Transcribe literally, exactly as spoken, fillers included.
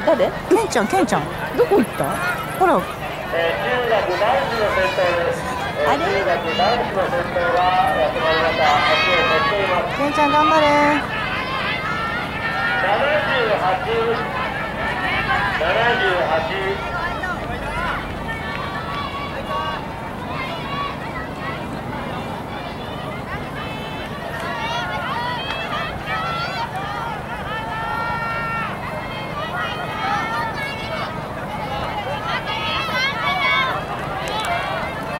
誰？ ケンちゃん、ケンちゃん。 どこ行った？ ほら。 えー、中学男子の先頭です。えー、 あれ中学男子の先頭がやってまいりました。足を取っています。 ケンちゃん頑張れ。 ななじゅうはち、ななじゅうはち、